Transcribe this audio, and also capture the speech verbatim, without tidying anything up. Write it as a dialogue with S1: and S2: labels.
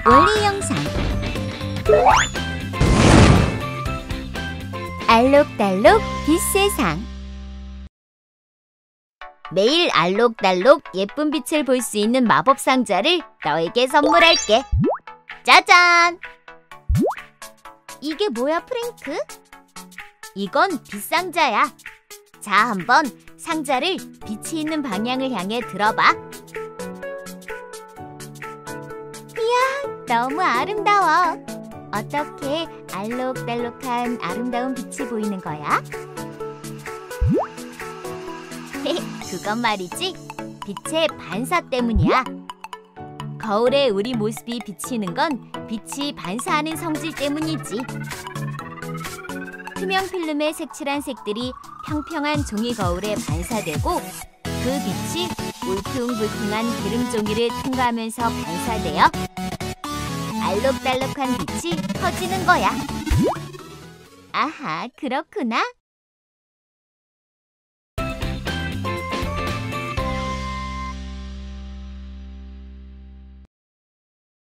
S1: 원리 영상. 알록달록 빛세상. 매일 알록달록 예쁜 빛을 볼 수 있는 마법 상자를 너에게 선물할게. 짜잔! 이게 뭐야, 프랭크? 이건 빛상자야. 자, 한번 상자를 빛이 있는 방향을 향해 들어봐. 이야, 너무 아름다워. 어떻게 알록달록한 아름다운 빛이 보이는 거야? 그건 말이지, 빛의 반사 때문이야. 거울에 우리 모습이 비치는 건 빛이 반사하는 성질 때문이지. 투명 필름에 색칠한 색들이 평평한 종이 거울에 반사되고 그 빛이 울퉁불퉁한 기름 종이를 통과하면서 반사되어 알록달록한 빛이 터지는 거야. 아하, 그렇구나.